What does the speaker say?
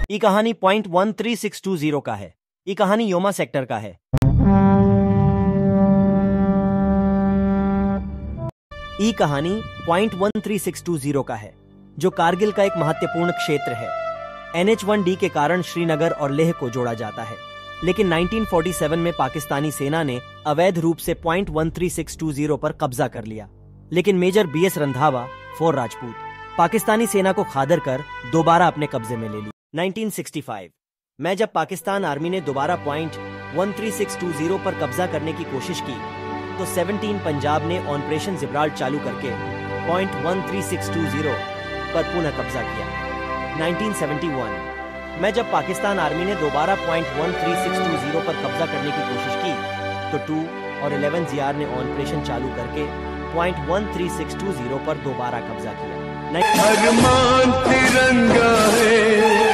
ये कहानी .13620 का है। ये कहानी योमा सेक्टर का है। ये कहानी .13620 का है, जो कारगिल का एक महत्वपूर्ण क्षेत्र है। NH-1D के कारण श्रीनगर और लेह को जोड़ा जाता है, लेकिन 1947 में पाकिस्तानी सेना ने अवैध रूप से .13620 पर कब्जा कर लिया। लेकिन major BS Randhawa, four Rajput, Pakistani सेना को खादर कर दोबारा अपने कब्जे में ले ली। 1965 में जब पाकिस्तान आर्मी ने दोबारा .13620 पर कब्जा करने की कोशिश की, तो 17 पंजाब ने ऑपरेशन जिब्राल्टर चालू करके .13620 पर पुनः कब्जा किया। 1971 में जब पाकिस्तान आर्मी ने दोबारा .13620 पर कब्जा करने की कोशिश की, तो 2 और 11 ZR ने ऑपरेशन चालू करके .13620 पर दोबारा कब्जा किया। अरमान तिरंगा है।